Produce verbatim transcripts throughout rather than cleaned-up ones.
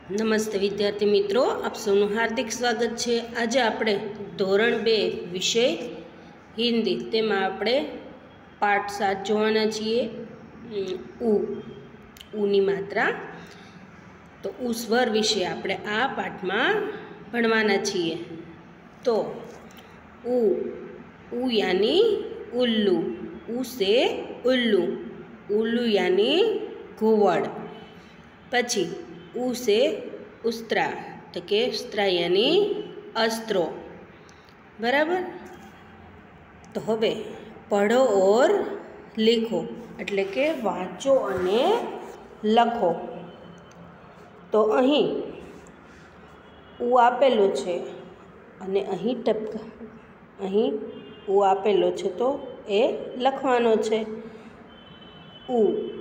નમસ્તે વિદ્યાર્થી મિત્રો, આપ સૌનું હાર્દિક સ્વાગત છે। આજે આપણે ધોરણ બે વિષય હિન્દી તેમાં આપણે પાઠ સાત જોવાના છીએ। ઉ ઉની માત્રા તો ઉ સ્વર વિશે આપણે આ પાઠમાં ભણવાના છીએ। તો ઉ ઉ यानी उल्लू, उ से उल्लू, उल्लू यानी घुवड़। पछी उ से उस्त्रा, तो के उस्त्रा यानी अस्त्रो, बराबर। तो हवे पढ़ो और लिखो एटले के वाँचो अने लखो। तो अहीं उ आपेलो छे अने अहीं टपका अहीं उ आपेलो छे तो ए लखवानो छे। उ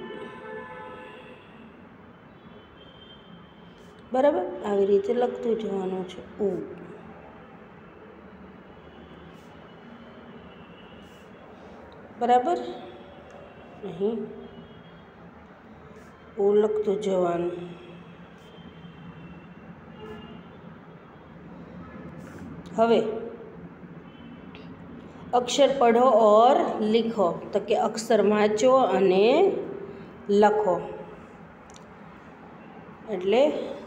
बराबर आवी रीते लखतुं जवानुं छे। उ बराबर अहीं उ लखतुं जवानुं। हवे अक्षर पढ़ो और लिखो, तो के अक्षर वाँचो अने लखो। एटले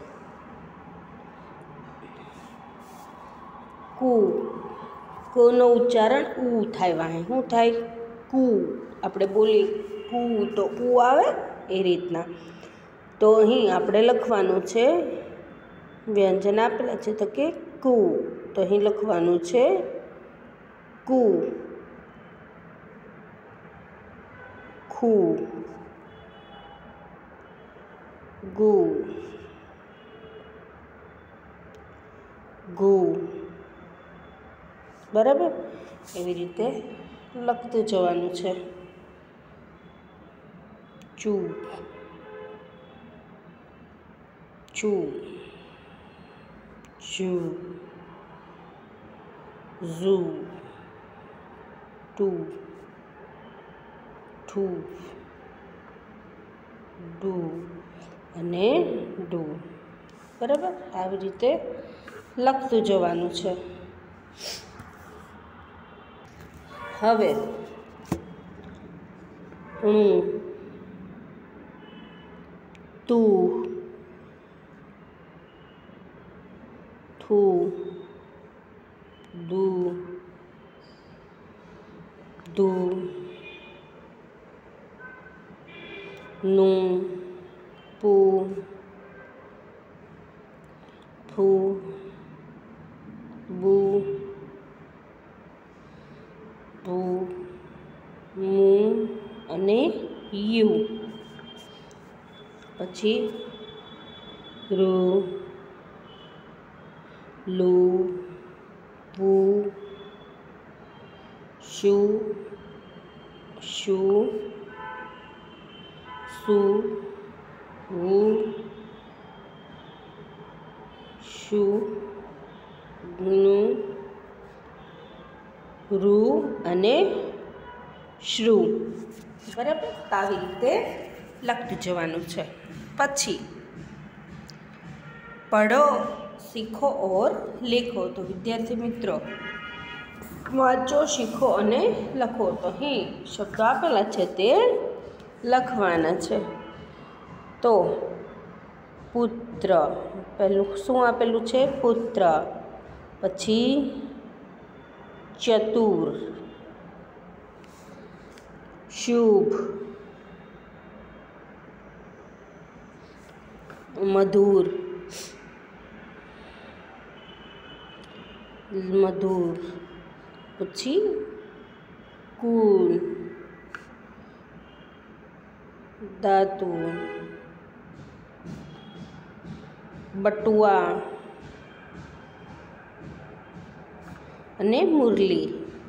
कु को नो उच्चारण उ थाय, वाहे शुं थाय कु। आपणे बोली कु तो उ आवे ए रीतना। तो अहीं आपणे लखवानुं छे, व्यंजन आपेला छे तो के कु, तो अहीं लखवानुं छे कु। खु गु गु, बराबर एवी रीते लखतुं जवानुं छे। चू चू जू ઝુ ટુ ठू डू अने डू, बराबर आवी रीते लखतुं जवानुं छे। हवे णु तू थू दू दू नू पू फू बू भू मू अने यू। पछी रू लू पू शू शू सु वु शु नु रु अने श्रु, बराबर आवी रीते लखतुं जवानुं छे। पछी पढ़ो सीखो और लिखो, तो विद्यार्थी मित्रों वाँचो शीखो अने लखो। तो अहीं शब्दों आपेला छे ते लखवाना छे। तो पुत्र पहलू शुं आपेलुं छे पुत्र, पछी चतुर, शुभ, मधुर मधुर, पछी कूल, धातु, बटुआ अने मुरली।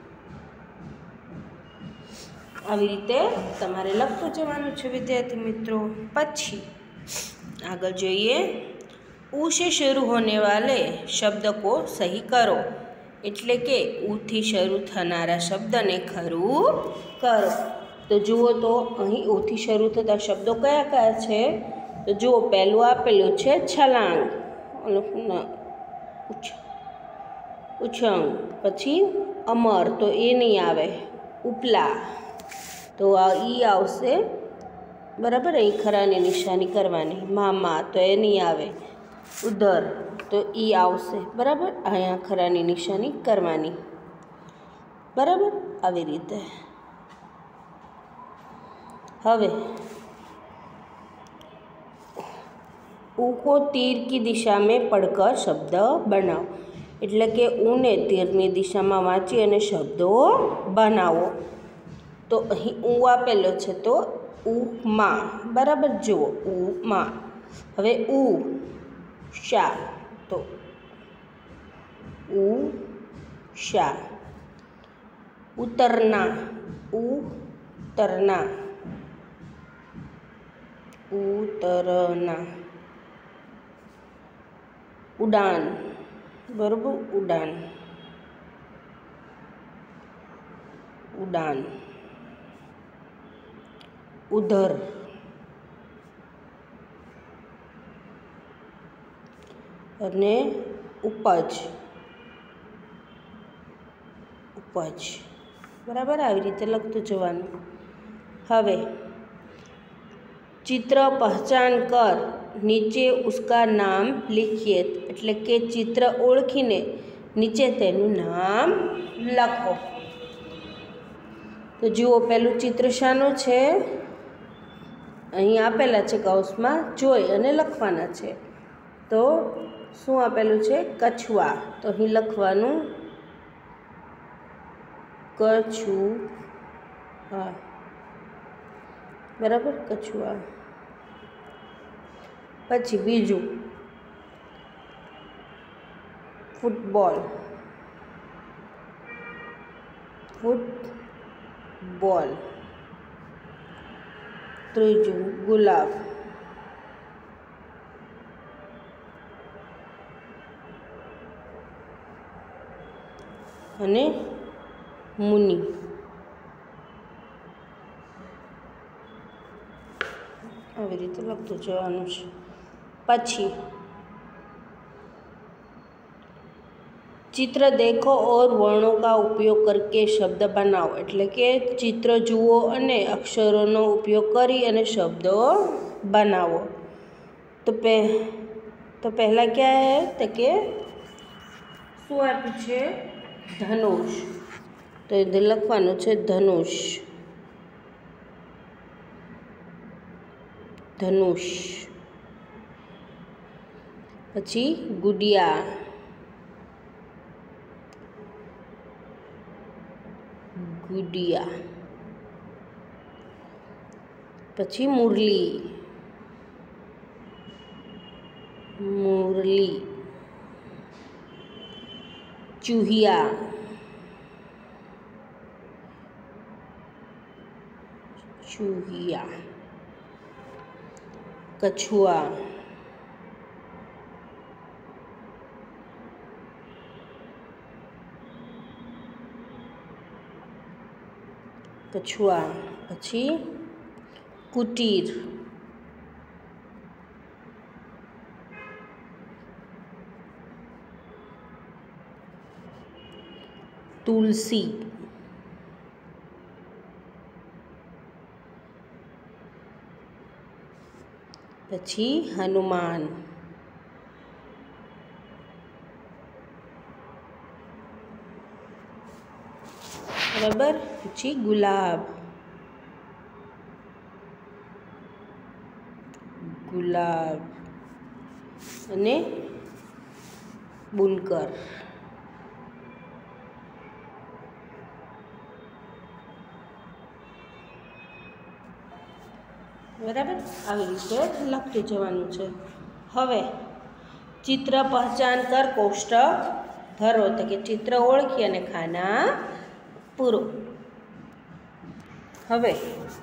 आवी रीते तमारे लखतुं जवानुं छे विद्यार्थी मित्रों। पछी आगळ जोईए, उ से शुरू होने वाले शब्द को सही करो, एटले के उ थी शुरू थनारा शब्द ने खरू करो। तो जुओ तो अहीं उ थी शुरू थता शब्दों कया कया छे, તો જુઓ પહેલું આપેલું છે છલાંગ, ઉછંગ. પછી અમર, તો એ નહીં આવે. ઉપલા, તો આ ઈ આવશે, બરાબર. અહીં ખરાની નિશાની કરવાની. મામા, તો એ નહીં આવે. ઉધર, તો ઈ આવશે, બરાબર. અહીંયા ખરાની નિશાની કરવાની, બરાબર. આવી રીતે. હવે ऊ को तीर की दिशा में पढ़कर शब्द बनाओ, એટલે કે ઊને તીરની દિશામાં વાંચી અને શબ્દો બનાવો. તો અહીં ઊ આપેલો છે, તો ઉ માં, બરાબર. જુઓ ઉ માં. હવે ઉ શા, તો ઉ શા. ઉતરના, ઉ તરના, ઉતરના. ઉડાન, બરાબર. ઉડાન, ઉડાન. ઉધર, અને ઉપજ, ઉપજ, બરાબર. આવી રીતે લખતું જવાનું. હવે चित्र पहचान कर नीचे उसका नाम लिखिए, એટલે કે ચિત્ર ઓળખીને નીચે તેનું નામ લખો. તો જુઓ પહેલું ચિત્ર શાનું છે, અહીં આપેલા છે કૌંસમાં, જોઈ અને લખવાના છે. તો શું આપેલું છે, કછુઆ. તો અહીં લખવાનું કછુઆ, બરાબર. કછુઆ. પછી બીજું ફૂટબોલ, ફૂટબોલ. ત્રીજું ગુલાબ, અને મુનિ. આવી રીતે લખતું જવાનું છે. પછી चित्र देखो और वर्णों का उपयोग करके शब्द बनाओ, એટલે કે ચિત્ર જુઓ અને અક્ષરોનો ઉપયોગ કરી અને શબ્દો બનાવો. તો પે તો પહેલાં ક્યાં હે, તો કે શું આપ્યું છે, ધનુષ. તો એ લખવાનું છે ધનુષ, ધનુષ. પછી ગુડિયા, ગુડિયા. પછી મુરલી, મુરલી. ચૂહિયા, ચૂહિયા. કછુઆ, કછુઆ. પછી કુટીર, તુલસી. પછી હનુમાન, બરાબર. પછી ગુલાબ, ગુલાબ. અને બુનકર. બરાબર. આવી રીતે લખતું જવાનું છે. હવે ચિત્ર પહેચાન કર કોષ્ટક ભરો, તો કે ચિત્ર ઓળખી અને ખાના પૂરો. હવે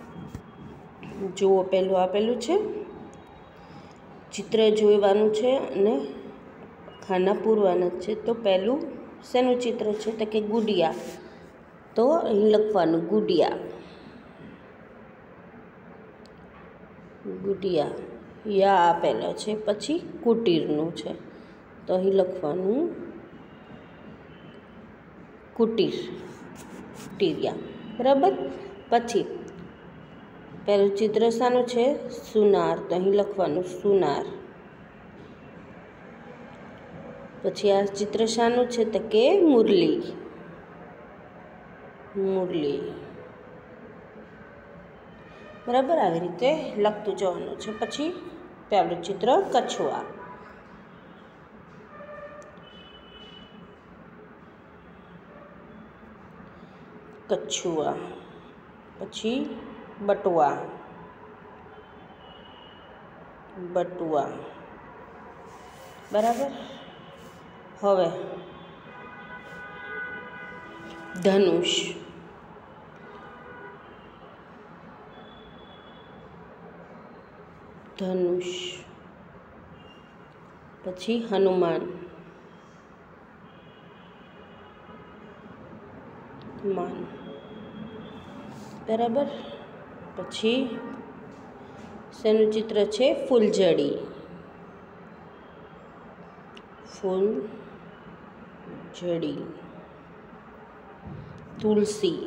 જુઓ પહેલું આપેલું છે, ચિત્ર જોવાનું છે અને ખાના પૂરવાના છે. તો પહેલું શેનું ચિત્ર છે, તો કે ગુડિયા. તો અહીં લખવાનું ગુડિયા, ગુડિયા. યા આપેલો છે, પછી કુટીરનું છે તો અહીં લખવાનું કુટીર, કુટીરિયા, બરાબર. પછી પહેલું ચિત્ર શાનું છે? સુનાર, તો અહીં લખવાનું સુનાર. પછી આ ચિત્ર શાનું છે? તો કે મુરલી, મુરલી, બરાબર. આવી રીતે લખતું જવાનું છે. પછી પહેલું ચિત્ર કછુઆ, કછુઆ. પછી બટુઆ, બટુઆ, બરાબર. હવે ધનુષ, ધનુષ. પછી હનુમાન, માન, બરાબર. પછી શેનું ચિત્ર છે? ફૂલઝડી, ફૂલઝડી. તુલસી,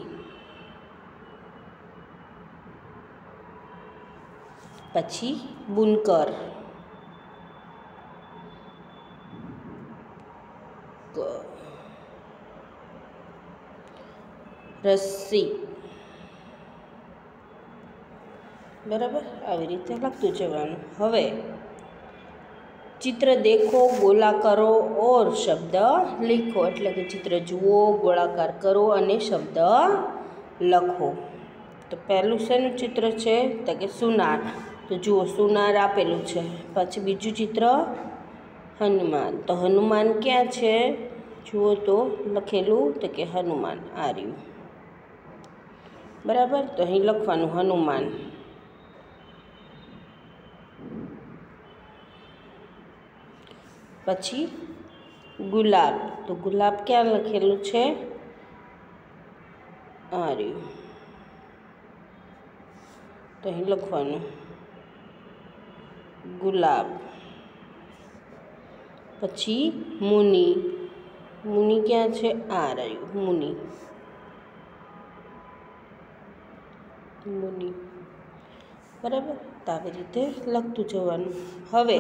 પછી બુનકર, રસ્સી, બરાબર. આવી રીતે લખતું જવાનું. હવે ચિત્ર દેખો, ગોલા કરો ઓર શબ્દ લીખો, એટલે કે ચિત્ર જુઓ, ગોળાકાર કરો અને શબ્દ લખો. તો પહેલું શેનું ચિત્ર છે? તો કે સુનાર, તો જુઓ સુનાર આપેલું છે. પછી બીજું ચિત્ર હનુમાન, તો હનુમાન ક્યાં છે? જુઓ તો લખેલું, તો કે હનુમાન આ રહ્યું, બરાબર. તો અહીં લખવાનું હનુમાન. પછી ગુલાબ, તો ગુલાબ ક્યાં લખેલું છે? આ રહ્યું, તો અહીં લખવાનું ગુલાબ. પછી મુનિ, મુનિ ક્યાં છે? આ રહ્યું મુનિ, મુનિ, બરાબર. તો આવી રીતે લખતું જવાનું. હવે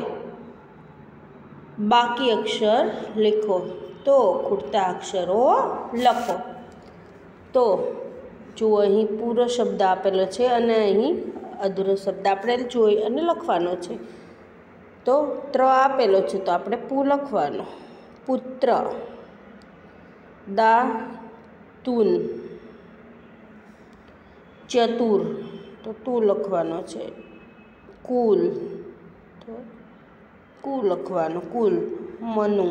બાકી અક્ષર લખો, તો ખૂટતા અક્ષરો લખો. તો જો અહીં પૂરો શબ્દ આપેલો છે અને અહીં અધૂરો શબ્દ આપણે જોઈ અને લખવાનો છે. તો ત્ર આપેલો છે તો આપણે પુ લખવાનો, પુત્ર. દા તુન, ચતુર, તો તું લખવાનો છે. કુલ, તો કુ લખવાનો, કુલ. મનુ,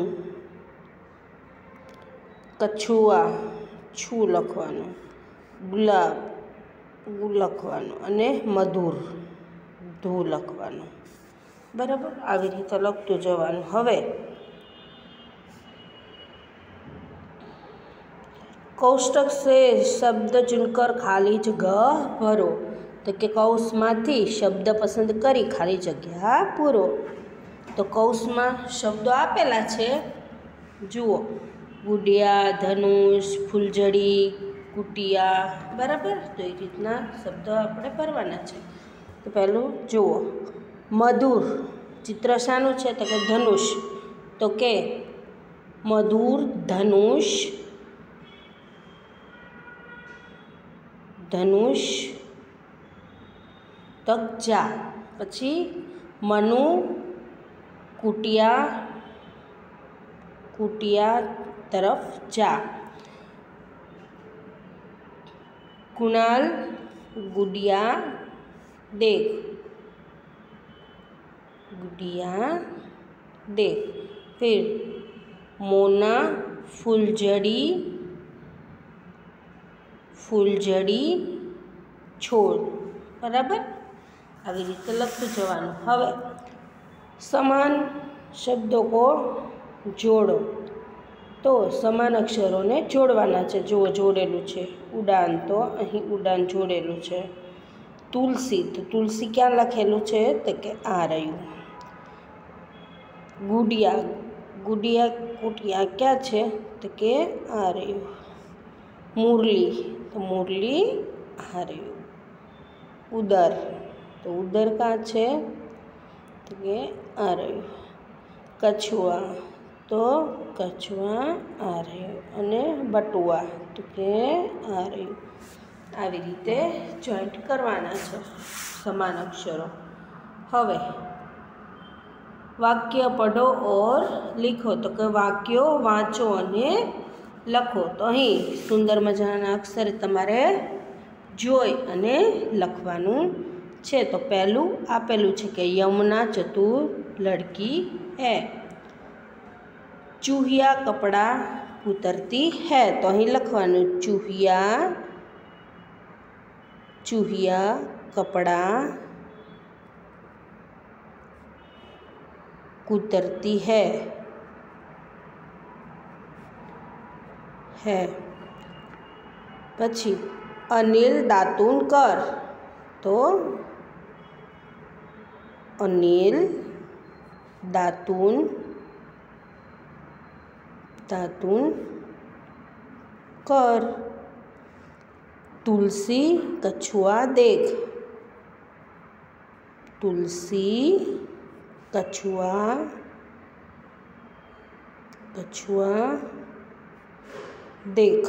કછુઆ, છું લખવાનું. ગુલાબ, ગુ લખવાનું. અને મધુર, ધુ લખવાનું, બરાબર. આવી રીતે લખતું જવાનું. હવે કોષ્ટક સે શબ્દ ચુનકર ખાલી જગ્યા ભરો, તો કે કૌંસમાંથી શબ્દ પસંદ કરી ખાલી જગ્યા પૂરો. તો કૌંસમાં શબ્દો આપેલા છે, જુઓ ગુડિયા, ધનુષ, ફૂલઝડી, કુટિયા, બરાબર. તો એ રીતના શબ્દો આપણે ભરવાના છે. તો પહેલું જુઓ મધુર, ચિત્ર શાનું છે? તો કે ધનુષ, તો કે મધુર ધનુષ, ધનુષ તક જા. પછી મનુ, કુટિયા, કુટિયા તરફ જા. कुणाल, गुडिया देख, गुडिया देख. फिर मोना, फूलझड़ी, फूलझड़ी छोड़, बराबर. આવી રીતે લખતું જવાનું. હવે સમાન શબ્દો કો જોડો, તો સમાન અક્ષરોને જોડવાના છે. જુઓ જોડેલું છે ઉડાન, તો અહીં ઉડાન જોડેલું છે. तुलसी, तो तुलसी क्या लखेलू है तो कि आ रह्यु। गुड़िया, गुड़िया कुटिया क्या है तो कि आ रह्यु। मुरली, तो मुरली आ रह्यु। उदर, तो उदर का है तो कि आ रह्यु। कछुआ, तो कछुआ आ रह्यु। अने बटुआ तो कि आ रह्यु। આવી રીતે જોઈન્ટ કરવાના છે સમાન અક્ષરો। હવે વાક્ય પઢો ઓર લીખો, તો કે વાક્યો વાંચો અને લખો। તો અહીં સુંદર મજાના અક્ષરે તમારે જોઈ અને લખવાનું છે। તો પહેલું આપેલું છે કે યમુના ચતુર લડકી હૈ। ચૂહિયા કપડા ઉતરતી હૈ, તો અહીં લખવાનું ચૂહિયા, चूहिया कपड़ा कुतरती है है। पछी अनिल दातून कर, तो अनिल दातून दातून कर। तुलसी कछुआ देख, तुलसी कछुआ कछुआ देख।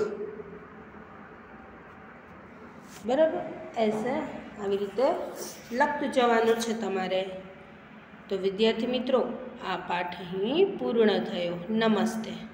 बराबर, ऐसे આવી રીતે લખતું જવાનું છે તમારે। તો વિદ્યાર્થી મિત્રો, આ પાઠ અહીં પૂર્ણ થયો। નમસ્તે।